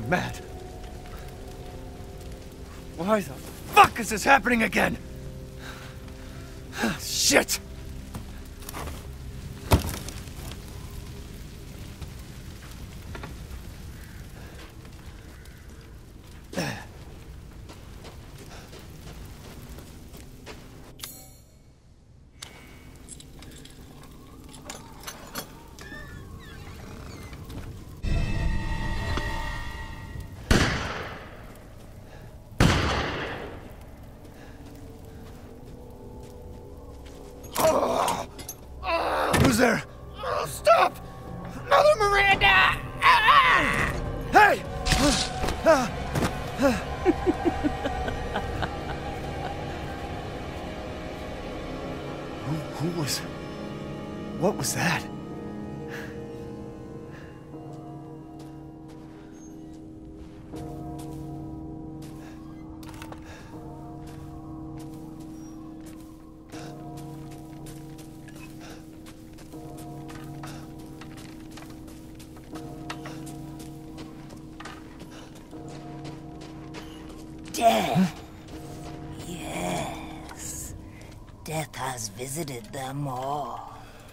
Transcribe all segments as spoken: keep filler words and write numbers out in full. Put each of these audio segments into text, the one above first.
going mad. Why the fuck is this happening again? Shit! Who's there? Oh, stop! Mother Miranda! Ah! Hey! who, who was... What was that? Death. Yes. Death has visited them all.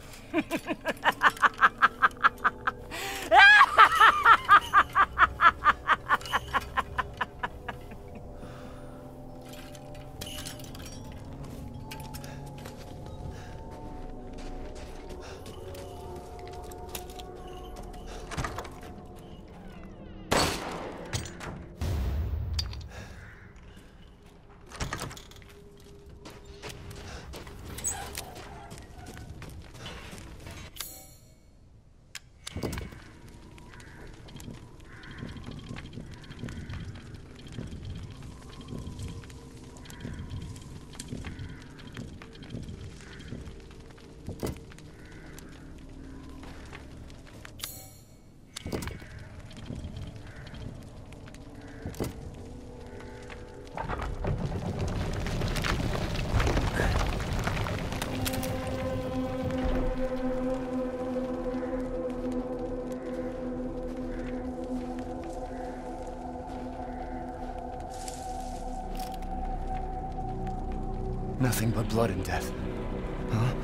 Nothing but blood and death. Huh?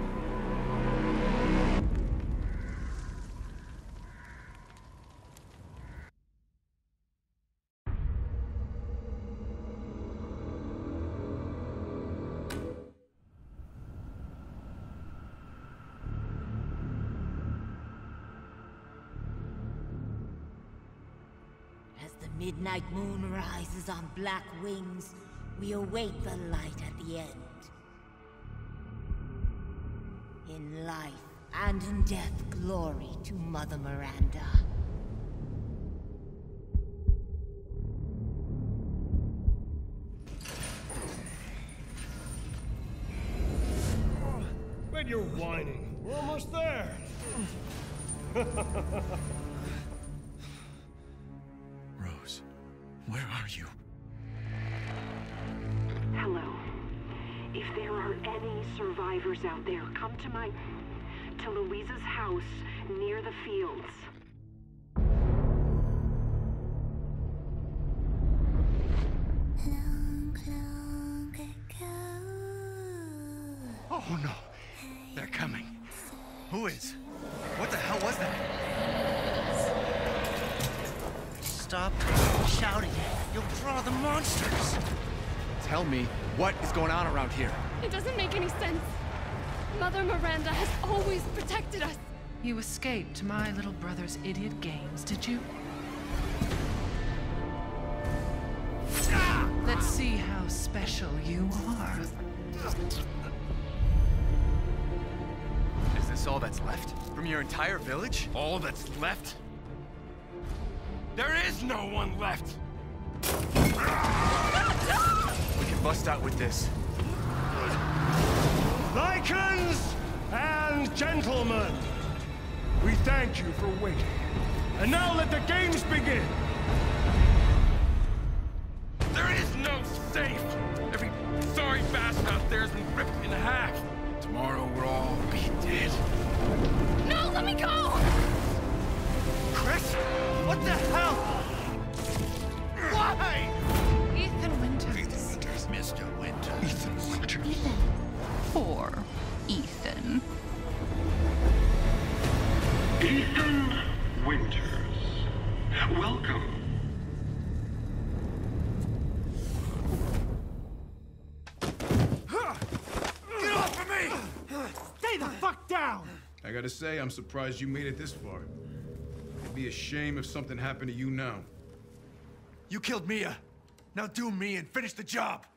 As the midnight moon rises on black wings, we await the light at the end. In life and in death, glory to Mother Miranda. When you're whining, we're almost there. Rose, where are you? Hello. If there are any survivors out there, come to my... to Louisa's house near the fields. Oh no! They're coming. Who is? What the hell was that? Stop shouting. You'll draw the monsters. Tell me, what is going on around here? It doesn't make any sense. Mother Miranda has always protected us. You escaped my little brother's idiot games, did you? Let's see how special you are. Is this all that's left? From your entire village? All that's left? There is no one left! We can bust out with this. Lycans and gentlemen, we thank you for waiting. And now let the games begin! There is no safe! Every sorry bastard out there has been ripped in half. Tomorrow we'll all be dead. No, let me go! Chris, what the hell? Welcome. Get off of me! Stay the fuck down! I gotta say, I'm surprised you made it this far. It'd be a shame if something happened to you now. You killed Mia. Now do me and finish the job.